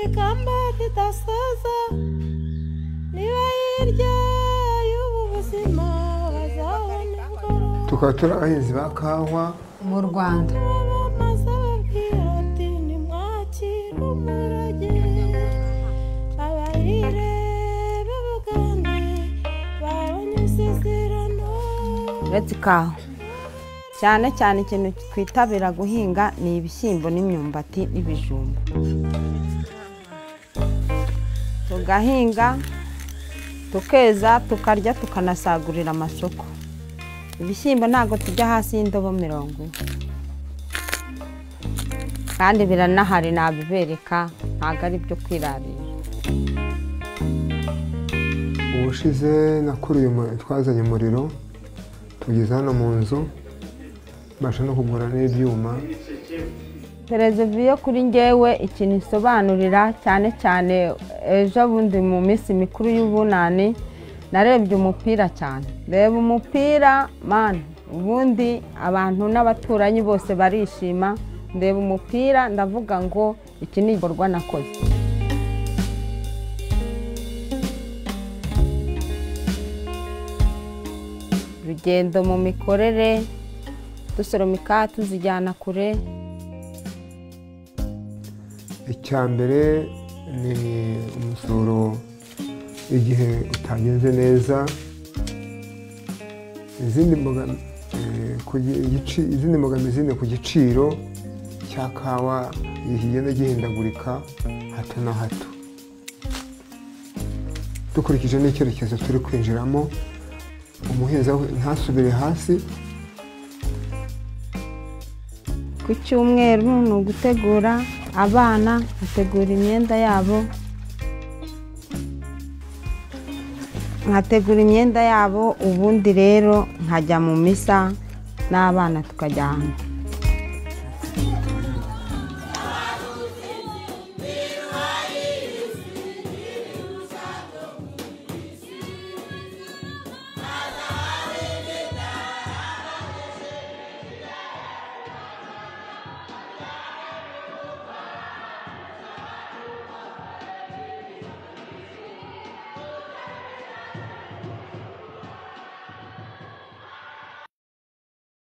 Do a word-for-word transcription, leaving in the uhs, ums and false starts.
ikamba ridasaza niba hirya y'ubu buzima bazabona ingoro. Tukaba turi abahinzi ba kawa mu Rwanda. Maze ababwira ati nimwakire umurage abarire b'Ubugande babonye isezerano. Uretse ikawa cyane cyane ikintu twitabira guhinga ni ibishyimbo n'imyumbati n'ibijumba. Tugahinga tukeza tukarya tukanasagurira amasoko. Ibishyimbo ntago tujya hasi y'indobo mirongo kandi biranahari nabibereka ntago ari byo kwirarira. ubushize nakuriye twazanye umuriro tugeze hano mu nzu mbasha no kugura n'ibyuma. Televiziyo kuri njyewe ikintu isobanurira cyane cyane ejo bundi mu minsi mikuru y'ubunani narebye umupira cyane. Reba umupira man ubundi abantu n'abaturanyi bose barishima. Ndeba umupira ndavuga ngo iki ni igikorwa nakoze. Rugendo mu mikorere dusoromika tuzijyana kure. Icya mbere ni umusoro igihe utagenze neza. Izindi mbogamizi ni ku giciro cya kawa gihenda gihindagurika hato na hato. Dukurikije n'icyerekezo turi kwinjiramo umuhinzi ntasubire hasi. Ku cyumweru ni ugutegura abana nkategura imyenda yabo nkategura imyenda yabo ubundi rero nkajya mu misa n'abana tukajyana.